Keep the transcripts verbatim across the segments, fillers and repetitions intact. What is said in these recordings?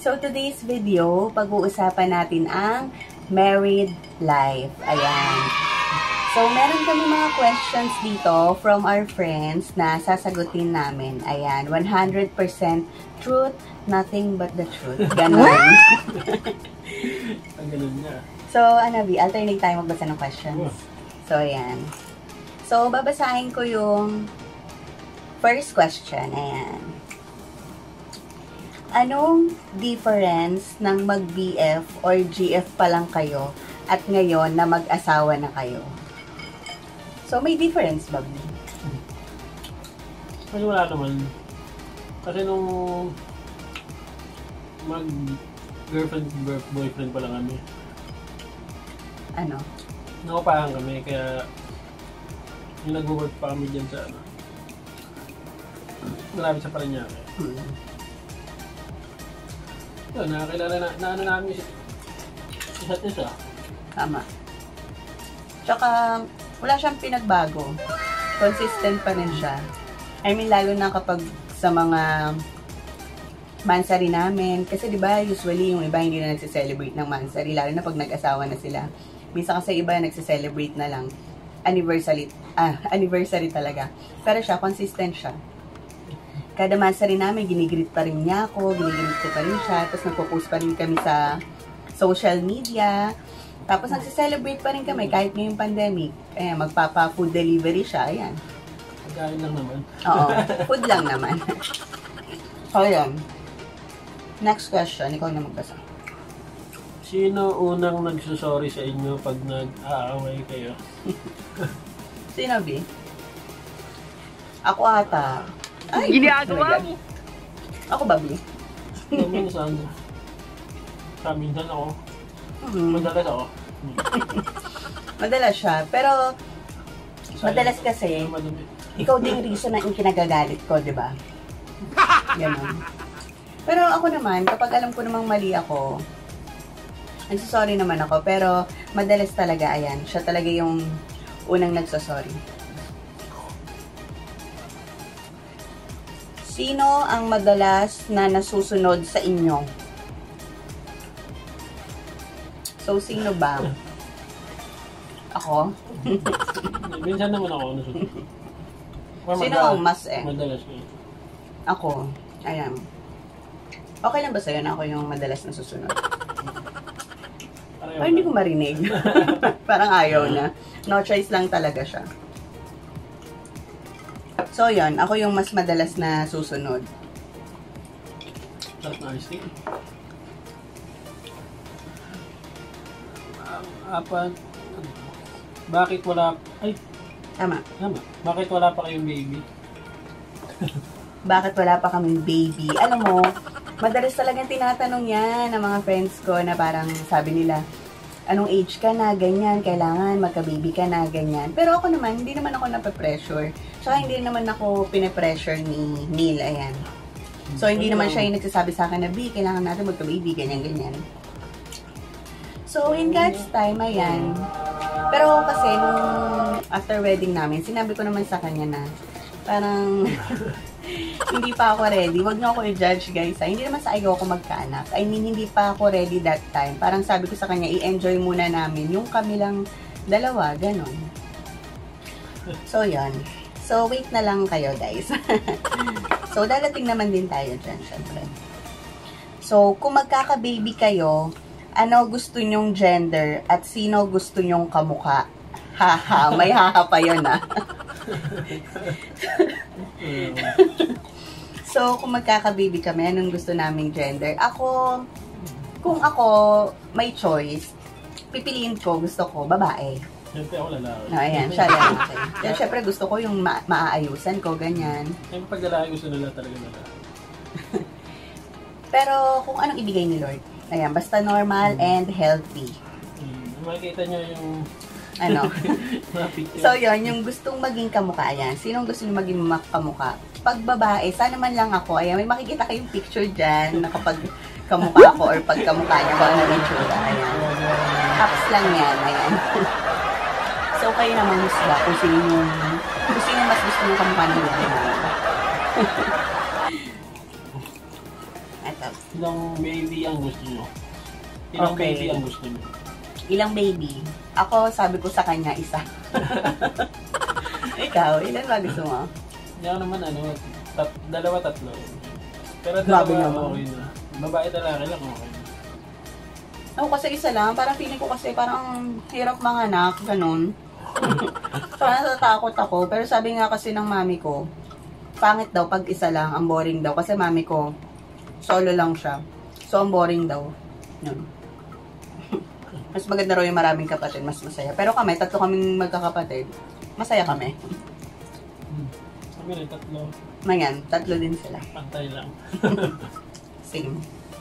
So, today's video, pag-uusapan natin ang married life. Ayan. So, meron kami mga questions dito from our friends na sasagutin namin. Ayan, one hundred percent truth, nothing but the truth. Ganon. Ang ganon niya. So, ano, B, alternate tayo magbasa ng questions. So, ayan. So, babasahin ko yung first question. Ayan. Anong difference ng mag-B F or G F pa lang kayo at ngayon na mag-asawa na kayo? So, may difference ba? Kasi wala naman. Kasi nung mag-girlfriend, boyfriend pa lang kami. Ano? Nakupahan kami, kaya yung nag-work pa kami dyan sa ano. Malapit sa Parañaque. Hmm. Yun, nakakilala na, na ano namin isa't isa. Tama. Tsaka, wala siyang pinagbago. Consistent pa rin siya. I mean, lalo na kapag sa mga mansari namin. Kasi diba, usually yung iba hindi na nagsiselebrate ng mansari. Lalo na pag nag-asawa na sila. Minsan kasi iba nagsiselebrate na lang. Anniversary, ah, anniversary talaga. Pero siya, consistent siya. Kada mansari namin, ginigreet pa rin niya ako, ginigreet ko pa rin siya. Tapos nagpo-post pa rin kami sa social media. Tapos nagsiselebrate pa rin kami kahit ngayong pandemic. Ayan, magpapa-food delivery siya. Ayan. Pagkain lang naman. Oo, food lang naman. So, yun. Next question, ikaw na magbasa. Sino unang nagsusorry sa inyo pag nag-aaway kayo? Sino, B? Ako ata. Ay, ginagawa mo. Ako ba, B? Minsan, sa minsan ako. Hmm. Madalas ako. Madalas siya. Pero, madalas kasi, ikaw din yung reason na yung kinagagalit ko, di ba? Ganon. Pero ako naman, kapag alam ko namang mali ako, nagsasorry naman ako. Pero, madalas talaga, ayan, siya talaga yung unang nagsasorry. Sino ang madalas na nasusunod sa inyo? So, sino ba? Ako? Minsan naman ako nasusunod. Sino ang mas eh? Madalas ko. Ako. Ayan. Okay lang ba sa'yo na ako yung madalas nasusunod? Ay, hindi ko marinig. Parang ayaw na. No choice lang talaga siya. So, yun. Ako yung mas madalas na susunod. That's nice thing. Apat. Bakit wala... Ay, Tama. tama. Bakit wala pa kayong baby? Bakit wala pa kaming baby? Alam mo, madalas talagang tinatanong yan ng mga friends ko na parang sabi nila, anong age ka na, ganyan, kailangan magka-baby ka na, ganyan. Pero ako naman, hindi naman ako nape-pressure. Tsaka hindi naman ako pine-pressure ni Neil, ayan. So, hindi naman siya yung nagsasabi sa akin na, B, kailangan natin magka-baby, ganyan, ganyan. So, in God's time, ayan. Pero kasi, nung after wedding namin, sinabi ko naman sa kanya na, parang, hindi pa ako ready. Huwag niyo ako i-judge, guys. Ha? Hindi naman sa ayaw ako magkaanak. I mean, hindi pa ako ready that time. Parang sabi ko sa kanya, i-enjoy muna namin yung kami lang dalawa, ganon. So, yun. So, wait na lang kayo, guys. So, dadating naman din tayo dyan, syempre. So, kung magkaka-baby kayo, ano gusto nyong gender at sino gusto nyong kamukha? Haha, may haha pa yun, ah. So, kung magkaka-baby kami, anong gusto naming gender? Ako, kung ako may choice, pipiliin ko, gusto ko, babae. Siyempre ako lalaki. No, ayan, siya lalaki. Kaya syempre gusto ko yung ma maaayusan ko, ganyan. Siyempre pag lalaki gusto nila talaga lalaki. Pero kung anong ibigay ni Lord, ayan, basta normal and healthy. Hmm. Makikita nyo yung ano? So, yun, yung gustong maging kamukha, ayan. Sinong gusto nyo maging kamukha? Pag babae, sana man lang ako, ayan, may makikita kayong picture dyan na kapag kamukha ko or pag kamukha niya, kung ano yung tsura, ayan. Apps lang yan, ayan. So, kayo naman husga kung sino yung, kung sino mas gusto nyo kamukha nyo. At ito. Ilang baby ang gusto nyo? Ilang Okay. baby ang gusto nyo? Ilang baby? Ako, sabi ko sa kanya, isa. Ikaw, ilan ba gusto mo? Hindi ako naman ano, tat, dalawa, tatlo. Pero Grabe dalawa, naman. okay na. Babae talaga lang, okay na. Ako kasi isa lang, parang feeling ko kasi parang hirap manganak, ganun. Parang natatakot ako. Pero sabi nga kasi ng mami ko, pangit daw pag isa lang, ang boring daw. Kasi mami ko, solo lang siya. So, ang boring daw. Yun. Mas maganda raw yung maraming kapatid, mas masaya. Pero kami, tatlo kaming magkakapatid, masaya kami. Hmm. Kami rin, tatlo. Mayan, tatlo din sila. Pantay lang. Same.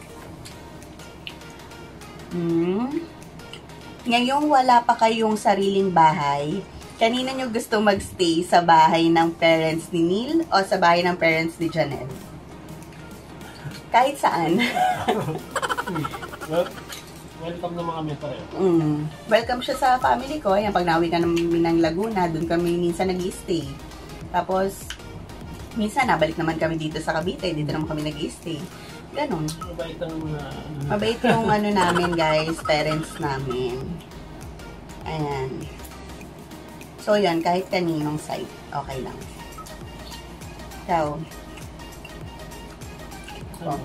Hmm. Ngayong wala pa kayong sariling bahay, kanina nyo gusto magstay sa bahay ng parents ni Neil o sa bahay ng parents ni Janelle? Kahit saan. Well, welcome naman kami pareho. Mm. Welcome siya sa family ko. Ayan, pag nauwi ka namin ng Laguna, doon kami minsan nag-stay. Tapos, minsan nabalik naman kami dito sa Cavite. Dito naman kami nag-stay. Ganon. Mabait ang mga... Mabait yung ano namin, guys, parents namin. Ayan. So, yan, kahit kaninong side, okay lang. So, Ano?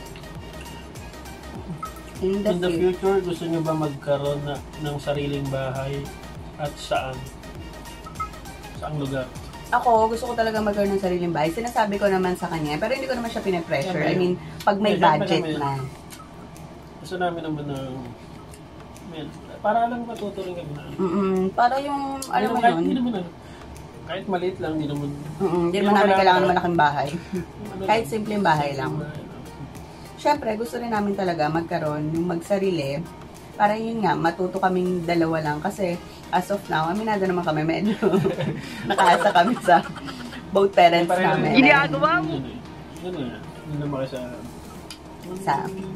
in the, In the future, future, gusto nyo ba magkaroon na, ng sariling bahay at saan? Saang lugar? ako, gusto ko talaga magkaroon ng sariling bahay. Sinasabi ko naman sa kanya, pero hindi ko naman siya pinapressure. I mean, pag may Yeah, budget kami- na. Gusto namin naman ng... Well, para lang matuturing kami na. Mm para yung, ano mo kahit, Hindi yun? naman ano. Kahit maliit lang, hindi naman... Mm Hindi Hindi naman mo namin kailangan kailangan- malaking bahay. ano Kahit lang, simpleng bahay lang. simpleng bahay lang. Siyempre, gusto rin namin talaga magkaroon yung magsarili. Para yun nga, matuto kaming dalawa lang. Kasi, as of now, aminado naman kami, medyo nakaasa kami sa both parents Pareho namin. lang. Ginagawa mo? Yun eh. Yun nga. Yun naman sa... Sa,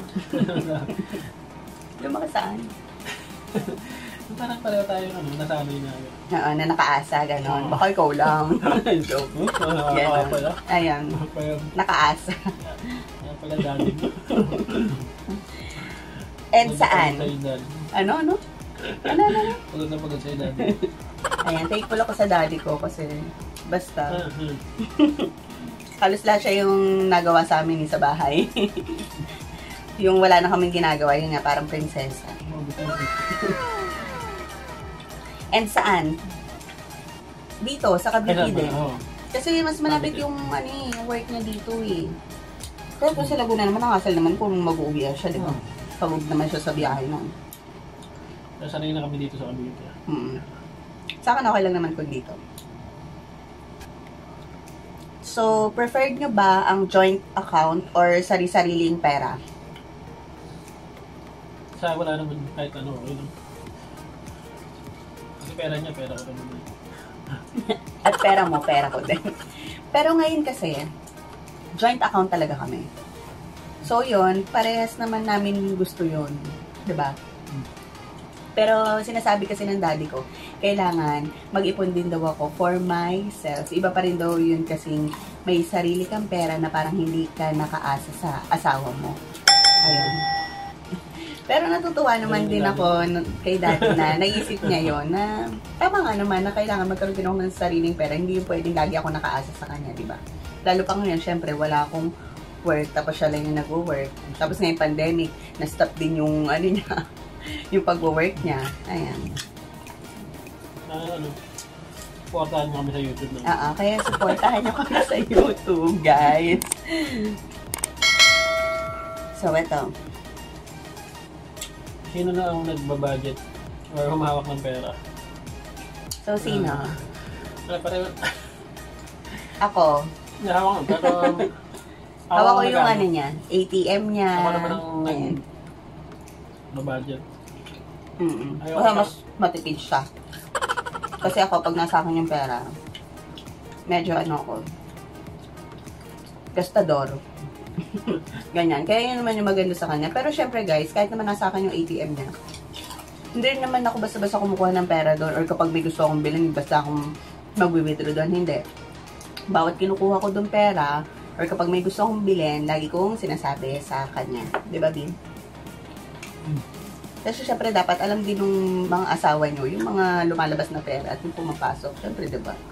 lumaki saan? Parang pareho tayo ano, nasanay na. Oo, na nakaasa, gano'n. Baka ikaw lang. Joke. Kaya Ganon. pala. Ayan, Kaya nakaasa. kaya pala dali. And saan? Sa'yo dali. Ano, ano? Ano, ano? ano? Pagod na pagod sa'yo dali. Ayan, thankful ako sa daddy ko kasi basta, Ah, hmm. halos lahat siya yung nagawa sa amin sa bahay. Yung wala na kaming ginagawa, yun nga, parang prinsesa. And saan? Dito, sa Cavite din. Oo. Kasi mas malapit yung, ano eh, yung work niya dito eh. Pero kung sa Laguna naman, nakasal naman kung mag-uwi siya, di ba? Pagod naman siya sa biyahe nun. Sanay na kami dito sa Cavite. Mm. Sa akin, okay lang naman kung dito. So, preferred nyo ba ang joint account or sari-sariling pera? Sa wala naman kahit ano, okay lang. Kasi pera niya, pera ko rin naman. At pera mo, pera ko din. Pero ngayon kasi, joint account talaga kami. So, yun, parehas naman namin gusto yun. Diba? Pero sinasabi kasi ng daddy ko, kailangan mag-ipon din daw ako for myself. Iba pa rin daw yun kasing may sarili kang pera na parang hindi ka nakaasa sa asawa mo. Ayun. Pero natutuwa naman din ako n- kay daddy na naisip niya yon na tama nga naman na kailangan magkaroon din ako ng sariling pera. Hindi yung pwedeng lagi ako nakaasa sa kanya, di ba? Lalo pa ngayon, syempre, wala akong work, tapos siya lang yung nag-work. Tapos ngayong pandemic, na-stop din yung, ano niya, yung pag-work niya. Ayan. Na ano, supportahan mo kami sa YouTube na. Oo, kaya supportahan niyo kami sa YouTube, guys. So, eto. Sino na ang nagbabudget or humahawak ng pera? So, sino? Ah, pareho. Ako. Hawak ng pero... um, Hawak ko ang yung nag- ano niya, A T M niya. Ako naman ang Ayan. nag-budget. Mm-mm. Ayoko Basta pa. mas matipid siya. Kasi ako, pag nasa akin yung pera, medyo ano ako, gastador. Ganyan. Kaya yun naman yung maganda sa kanya. Pero syempre guys, kahit naman nasa akin yung A T M niya, hindi rin naman ako basta-basta kumukuha ng pera doon or kapag may gusto akong bilhin, basta akong mag-withdraw doon. Hindi. Bawat kinukuha ko doon pera, Or kapag may gusto akong bilhin, lagi kong sinasabi sa kanya. Di ba, Bin? Hmm. Kasi syempre dapat alam din ng mga asawa nyo, yung mga lumalabas na pera at yung pumapasok. Syempre, di ba?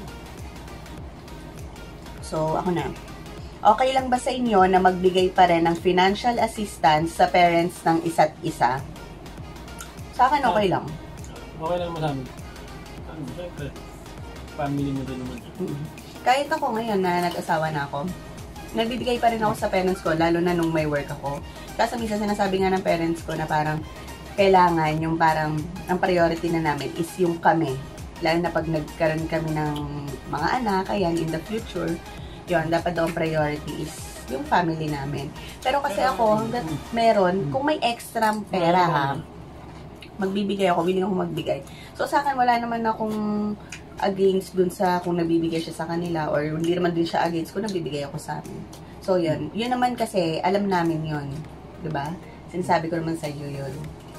So, ako na. Okay lang ba sa inyo na magbigay pa rin ng financial assistance sa parents ng isa't isa? Sa akin, okay lang. Okay lang mo sa amin. Ano, syempre, family mo din naman. Mm-hmm. Kahit ako ngayon na nag-asawa na ako, nagbibigay pa rin ako sa parents ko, lalo na nung may work ako. Kasi minsan sinasabi nga ng parents ko na parang kailangan yung parang ang priority na namin is yung kami. Lalo na pag nagkaroon kami ng mga anak, ayan, in the future, yun, dapat daw ang priority is yung family namin. Pero kasi ako, hanggat meron, kung may extra pera ha, magbibigay ako, willing ako magbigay. So sa akin, wala naman akong against dun sa kung nabibigay siya sa kanila or hindi naman din siya against kung nabibigay ako sa amin. So yun, yun naman kasi, alam namin yun. Diba? Sinasabi ko naman sa iyo yun.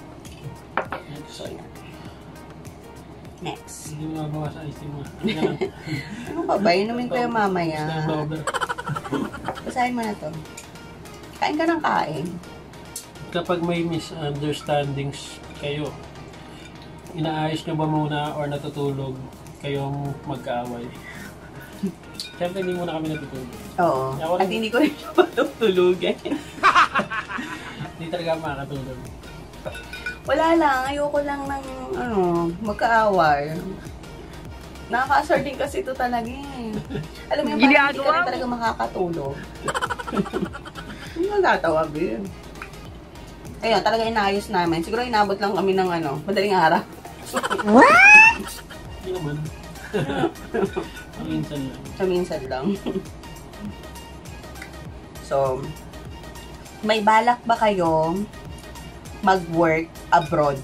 So yun. Next. Hindi mo mabawa sa ice mo. Ano pa ba? Inumin ko yung mamaya. Basahin mo na to. Kain ka ng kain. Kapag may misunderstandings kayo, inaayos nyo ba muna or natutulog kayong magkaaway? Siyempre, hindi muna kami natutulog. Oo. At hindi ko rin siya matutulugin. Hindi talaga makakatulog. Wala lang, ayoko lang ng, ano, magkaaway. Nakaka-assert din kasi ito talaga eh. Alam mo yung parang hindi ka rin talaga makakatulog. Hindi mo tatawag eh. Ayun, talaga inaayos namin. Siguro inabot lang kami ng, ano, madaling araw. Hindi naman. Minsan lang. Minsan lang. So, may balak ba kayo mag-work abroad?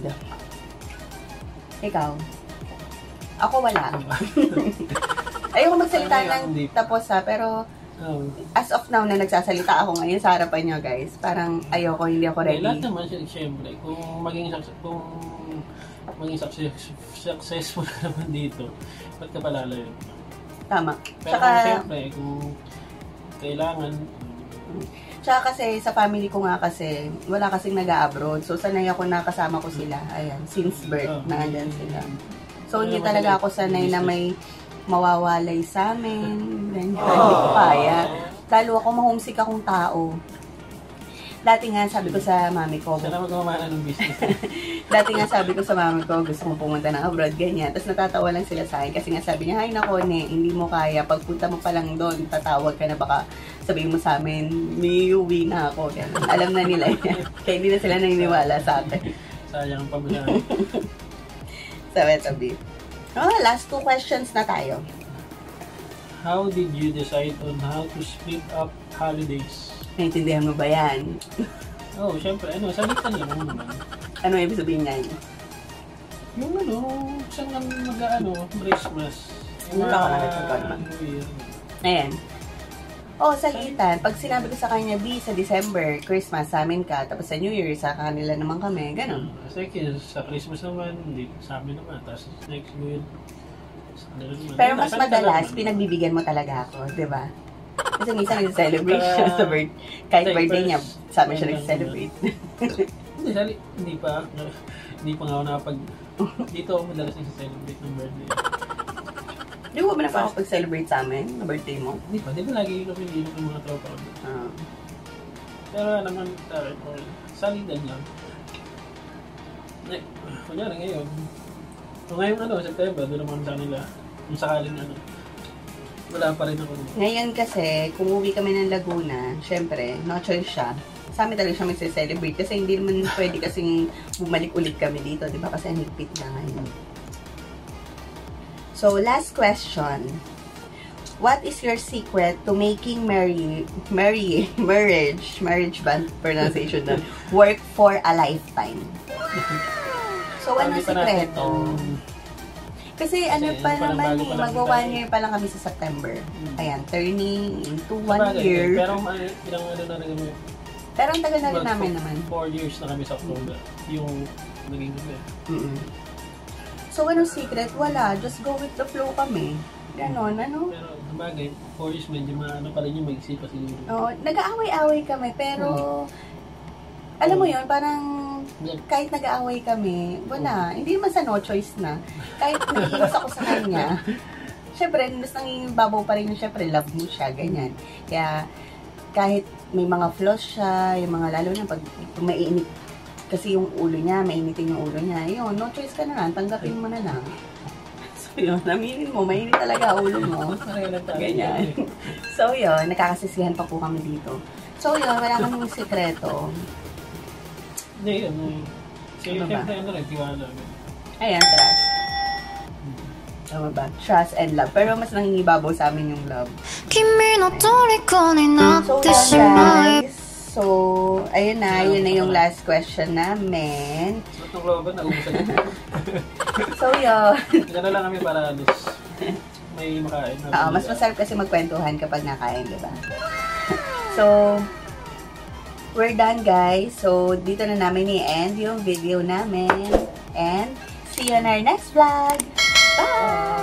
Ikaw? Ako wala. Ayoko magsalita ng tapos ha, pero oh. As of now na nagsasalita ako ngayon sa harapan nyo guys, parang ayoko, hindi ako ready. Eh, lahat naman siya, siyempre, kung maging, kung maging success, successful ka naman dito, ba't ka palalayo? Tama. Pero Tsaka, siyempre, kung kailangan, tsaka kasi sa family ko nga kasi, wala kasing nag-a-abroad. So, sanay ako na kasama ko sila. Ayan, since birth, oh, na andyan sila. So, hindi talaga ako sanay na may mawawalay sa amin. Ganyan. Hindi ko kaya. Lalo ako ma-homesick akong tao. Dati nga, sabi ko sa mami ko, sana magmamana ng business. dati nga sabi ko sa mami ko, gusto kong pumunta ng abroad, ganyan. Tapos natatawa lang sila sa akin kasi nga sabi niya, ay nako, ne, hindi mo kaya. Pagpunta mo pa lang doon, tatawag ka na, baka sabihin mo sa amin, may uwi na ako. Ganyan. Alam na nila yan. Kaya hindi na sila naniniwala sa akin. Sayang ang pamasahe. Sabi, sabi. Oh, last two questions na tayo. How did you decide on how to split up holidays? Naintindihan mo ba yan? Oh, syempre, ano, sabitan lang naman. Ano ibig sabihin niyan? Yung ano, saan lang mag-ano, Christmas. Wala ka na nagsagot naman. Ayan. Oh, sagitan. Pag sinabi ko sa kanya, B, sa December, Christmas, sa amin ka. Tapos sa New Year, sa kanila naman kami. Ganon. Second, sa Christmas naman, hindi, sa amin naman. Tapos next New Year, sa kanila naman. Pero mas madalas, pinagbibigyan mo talaga ako, di ba? Kasi minsan nag-celebrate siya sa birthday. Kahit birthday niya, sa amin siya nag-celebrate. Hindi, sali, hindi pa. Hindi pa nga ako nakapag... Dito ako madalas nag-celebrate ng birthday. Di ba ba nakapag-celebrate sa amin na birthday mo? Hindi pa. Di ba lagi yung pinilip ng mga tropa ko? Uh, Pero naman, tayo, salidan lang. Eh, kunyari ngayon. So ngayon ano, September, doon naman sa nila. Kung sakaling ano. Wala pa rin ako. Ngayon kasi, kung uwi kami ng Laguna, syempre, no choice siya. Sa amin talaga siya mag-celebrate kasi hindi naman pwede kasing bumalik ulit kami dito, di ba? Kasi ang higpit na ngayon. So, last question. What is your secret to making marry, marry, marriage, marriage ba pronunciation na, work for a lifetime? So, ano sikreto? Kasi ano pa naman eh, magwa one year pa lang kami sa September. Ayan, turning into one year. Pero ilang ano na rin kami. Pero ang tagal na rin namin naman. Four years na kami sa October. Yung naging kami. Mm-mm. So, anong secret? Wala. Just go with the flow kami. Ganon, ano? Pero, sabagay, four years, medyo maano pa rin yung mag-isip pa siguro. Oo, nag-aaway-away kami, pero, alam mo yun, parang, kahit nag-aaway kami, wala, hindi naman sa no choice na. Kahit nag-iis ako sa kanya, syempre, mas nangingibabaw pa rin yung syempre, love mo siya, ganyan. Kaya, kahit may mga flaws siya, yung mga lalo na pag, pag maiinit, kasi yung ulo niya, mainitin yung ulo niya, yun, no choice ka na lang, tanggapin mo na lang. So yun, naminin mo, mainit talaga ulo mo. Ganyan. So yun, nakakasisihan pa po kami dito. So yun, wala kaming sikreto. Hindi, ano yun. Ano ba? Siyempre, ano rin, tiwala. Ayan, trust. Tama ba? Trust and love. Pero mas nangingibabaw sa amin yung love. Kimi no toriko ni natte So, shimae. guys. So, ayun na. Yun na yung last question namin. So, itong loban, naubusan na. So, yun. Kaya na lang kami para alis. May makain. Oo, mas masarap kasi magkwentuhan kapag nakain, di ba? So, we're done, guys. So, dito na namin i-end yung video namin. And, see you on our next vlog. Bye!